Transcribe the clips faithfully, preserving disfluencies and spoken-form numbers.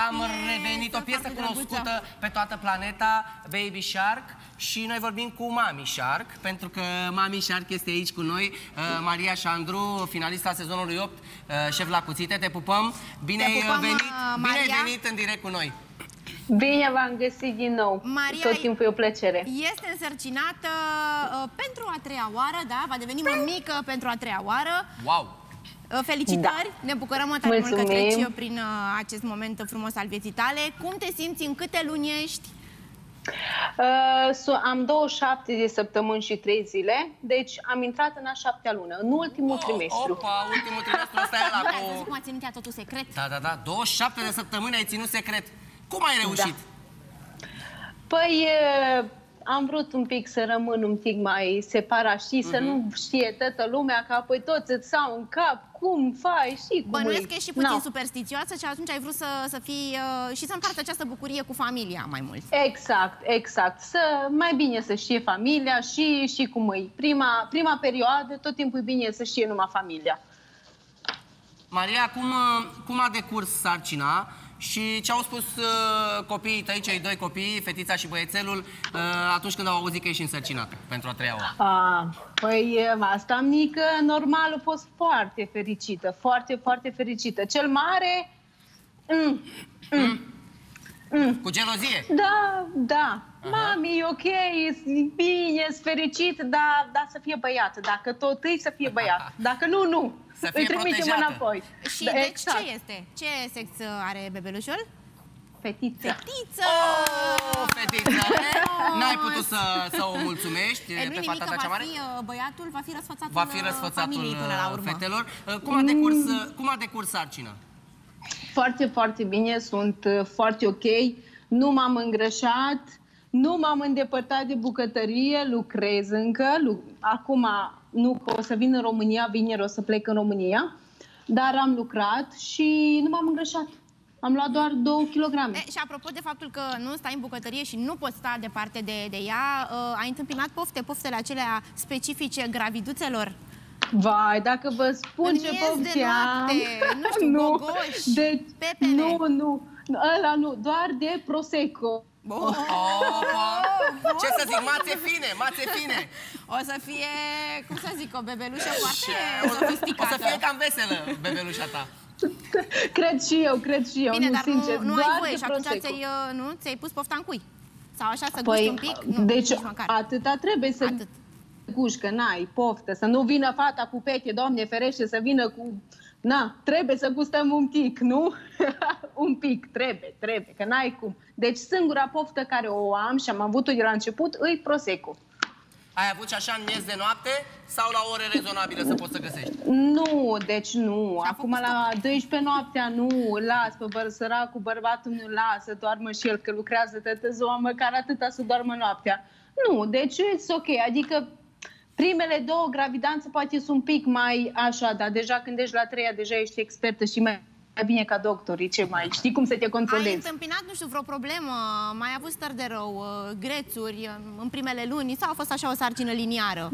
Am revenit, o piesă cunoscută pe toată planeta, Baby Shark. Și noi vorbim cu Mami Shark, pentru că Mami Shark este aici cu noi. Maria Șandru, finalista sezonului opt, șef la cuțite. Te pupăm. Bine ai venit, bine ai venit în direct cu noi. Bine v-am găsit din nou. Maria tot timpul e o plăcere. Este însărcinată uh, pentru a treia oară, da? Va deveni mămică pentru a treia oară. Wow! Uh, felicitări! Da. Ne bucurăm tare mult că treci prin uh, acest moment frumos al vieții tale. Cum te simți? În câte luni ești? Uh, so, am douăzeci și șapte de săptămâni și trei zile, deci am intrat în a șaptea lună, în ultimul oh, trimestru. Opa, ultimul trimestru, ăsta e ăla cu... Ai văzut cum a ținut ea totul secret? Da, da, da, douăzeci și șapte de săptămâni ai ținut secret. Cum ai reușit? Da. Păi, am vrut un pic să rămân un pic mai separat, știi, uh-huh. să nu știe toată lumea, că apoi toți îți sau în cap, cum faci, și cum Bănuiesc că ești și puțin no. superstițioasă și atunci ai vrut să, să fii uh, și să împarți această bucurie cu familia mai mult. Exact, exact. Să, mai bine să știe familia și, și cum e. Prima, prima perioadă, tot timpul e bine să știe numai familia. Maria, cum, cum a decurs sarcina? Și ce au spus uh, copiii tăi, cei doi copii, fetița și băiețelul, uh, atunci când au auzit că ești însărcinată pentru a treia oară? A, păi asta mică, normal, a fost foarte fericită, foarte, foarte fericită. Cel mare... Mm, mm, mm. Mm. Cu gelozie? Da, da. Aha. Mami, e ok, e bine, e fericit, dar da, să fie băiat. Dacă tot îi, să fie băiat. Dacă nu, nu. Să fie îi trimitem înapoi. Și da, deci exact. ce este? Ce sex are bebelușul? Fetiță. Fetiță! Oh, fetiță! N-ai putut să, să o mulțumești e, pe fata ta cea mare? Fi, băiatul va fi răsfățatul, va fi răsfățatul până la urmă. fetelor. Cum a decurs, mm. cum a decurs sarcina? Foarte, foarte bine, sunt foarte ok. Nu m-am îngrășat, nu m-am îndepărtat de bucătărie, lucrez încă. Acum nu o să vin în România, vineri o să plec în România, dar am lucrat și nu m-am îngrășat. Am luat doar două kilograme. E, și apropo de faptul că nu stai în bucătărie și nu poți sta departe de, de ea, uh, ai întâmpinat pofte, poftele acelea specifice graviduțelor? Vai, dacă vă spun în ce pofte am... nu știu, nu, gogoși, de, pepene. Nu, nu, ăla nu, doar de Prosecco. Oh, oh, oh. Ce să zic, mațe fine, mațe fine. O să fie, cum să zic, o bebelușă foarte sofisticată. O să fie cam veselă bebelușa ta. Cred și eu, cred și eu. Bine, nu, dar sincer, nu, nu ai voie și atunci ți-ai, nu, ți-ai pus pofta în cui? Sau așa să păi, guști un pic? Nu, deci atâta trebuie să Atât. guști, că n-ai poftă. Să nu vină fata cu peche, Doamne ferește, să vină cu... Na, trebuie să gustăm un pic, nu? Un pic, trebuie, trebuie, că n-ai cum. Deci singura poftă care o am și am avut-o de la început, îi Prosecco. Ai avut și așa în miez de noapte sau la ore rezonabile să poți să găsești? Nu, deci nu. Acum la douăsprezece noaptea nu, las pe băr săracul, bărbatul nu lasă, doarmă și el, că lucrează toată ziua, măcar atâta să doarmă noaptea. Nu, deci e ok, adică primele două gravidanțe poate sunt un pic mai așa, dar deja când ești la treia, deja ești expertă și mai bine ca doctorii, ce mai știi cum să te controlezi. Ai întâmpinat, nu știu, vreo problemă, mai ai avut stări de rău, grețuri în primele luni sau a fost așa o sarcină liniară?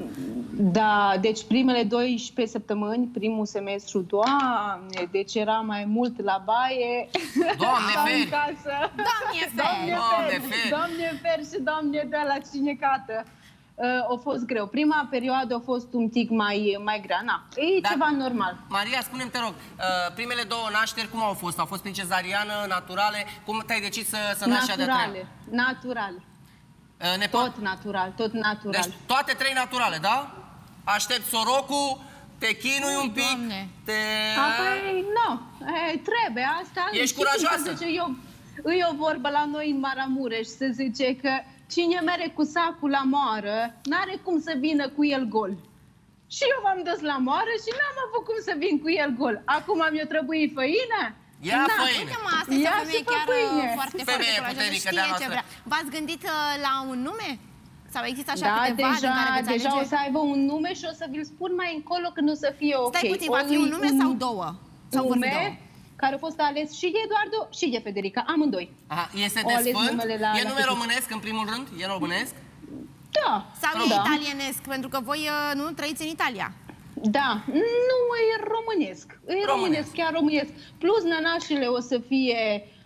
Da, deci primele doisprezece săptămâni, primul semestru, Doamne, deci era mai mult la baie. Doamne feri! Doamne feri! Doamne feri! Doamne feri și Doamne dă la cinecată. Uh, a fost greu. Prima perioadă a fost un pic mai, mai grea. Na, e da. Ceva normal. Maria, spune-mi, te rog, uh, primele două nașteri cum au fost? Au fost prin cezariană, naturale? Cum te-ai decis să, să naști a de-a treia? Naturale, naturale. Uh, ne tot natural, tot natural. Deci toate trei naturale, da? Aștept sorocul, te chinui un pic, Doamne. te... Apoi, nu, e, trebuie asta. Ești curajoasă? Zice, eu, e o vorbă la noi în Maramureș, se zice că cine mere cu sacul la moară, n-are cum să vină cu el gol. Și eu m-am dus la moară și n-am avut cum să vin cu el gol. Acum mi-o trebuie făină? Ia da, făină! Uite-mă, asta e o femeie chiar pâine. foarte, femeie foarte puternică știe de-a ce vrea. V-ați gândit uh, la un nume? Sau există așa da, câteva deja, din care veți deja alege? o să aibă un nume și o să vi-l spun mai încolo când o să fie ok. Stai puțin, va fi un nume sau două? Sau nume care a fost ales și de Eduardo și de Federica, amândoi. Aha, este de sfânt? E nume românesc în primul rând? E românesc? Da. Sau da. e italienesc, pentru că voi nu trăiți în Italia. Da, nu, e românesc. E românesc, românesc chiar românesc. Plus nănașile o să fie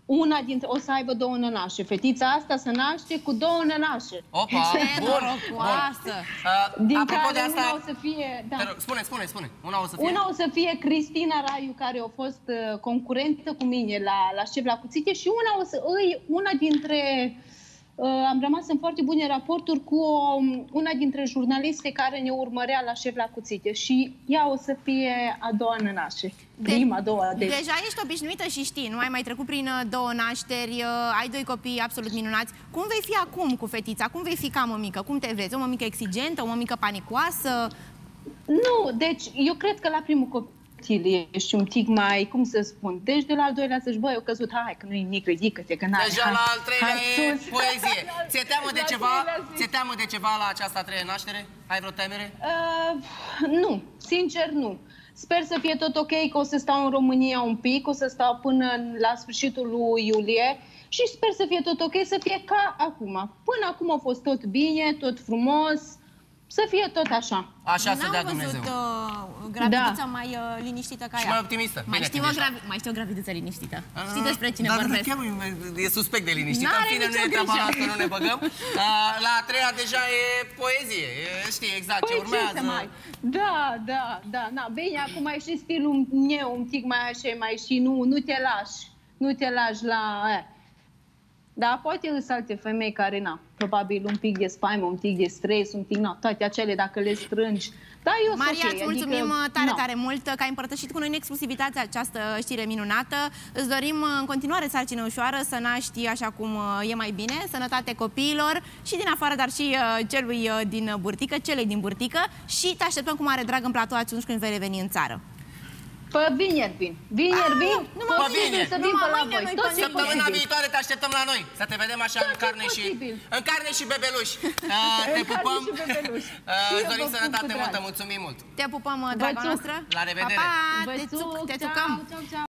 Una dintre, o să aibă două nănașe. Fetița asta se naște cu două nănașe. Opa, Ce bun, norocoasă! bun. Din Apropo care de asta, una o să fie... Da. te rog, spune, spune, spune. Una o să fie? Una o să fie Cristina Raiu, care a fost uh, concurentă cu mine la, la Șef la Cuțite, și una o să îi, una dintre... Uh, am rămas în foarte bune raporturi cu o, una dintre jurnaliste care ne urmărea la Șef la Cuțite și ea o să fie a doua nănașe. Prima, a doua. Deci. Deja ești obișnuită și știi, nu ai mai trecut prin uh, două nașteri, uh, ai doi copii absolut minunați. Cum vei fi acum cu fetița? Cum vei fi ca mămică? Cum te vezi? O mămică exigentă? O mămică panicoasă? Nu, deci eu cred că la primul copil ești un pic mai, cum să spun, deci de la al doilea să-și, băi, eu căzut, hai, că nu-i nimic, ridică-te, că n-ai. Deja la al treilea e sus. poezie. Ți-e teamă de La ceva? treilea zi. Ți-e teamă de ceva la această a treia naștere? Ai vreo temere? Uh, nu, sincer nu. Sper să fie tot ok, că o să stau în România un pic, o să stau până la sfârșitul lui iulie și sper să fie tot ok, să fie ca acum. Până acum a fost tot bine, tot frumos, să fie tot așa. Așa să dea N-am Dumnezeu. văzut uh, graviduța Da. mai uh, liniștită ca Și ea. mai optimistă. Mai Bine, știu, când o ești- gravi... mai știu o graviduță liniștită. Ah, Știi despre cine dar vorbesc? chiar e suspect de liniștit. N-are În fine, nu nicio e treaba grijă. noastră, nu ne băgăm. Uh, la a treia deja e poezie. E, știi exact ce Păi urmează. ce să mai... Da, da, da, na, bine, acum e și stilul meu un pic mai așa, mai și nu, nu te lași, nu te lași la... Eh. Dar poate îs alte femei care, na, probabil un pic de spaimă, un pic de stres, un pic, na, toate acele dacă le strângi. Da, eu Maria, sunt ok, îți mulțumim adică, tare, na. tare mult că ai împărtășit cu noi în exclusivitate această știre minunată. Îți dorim în continuare sarcină ușoară, să naști așa cum e mai bine, sănătate copiilor și din afară, dar și celui din burtică, celei din burtică, și te așteptăm cu mare drag în platou atunci când vei reveni în țară. Pe vineri vin. Vineri vin, numai posibil vineri. să vin Numai pe la mâine voi. nu-i Tot posibil. ce Săptămâna posibil. viitoare te așteptăm la noi. Să te vedem așa Tot în carne ce și posibil. în carne și bebeluși. Uh, te În carne pupăm. și bebeluși. Uh, Și Îți eu dorim vă pup sănătate cu multă. drag. Mulțumim mult. Te pupăm, Vă draga țuc. noastră. La revedere. Pa, pa, Vă te țuc, țuc, te ceau, țucăm. ceau, ceau.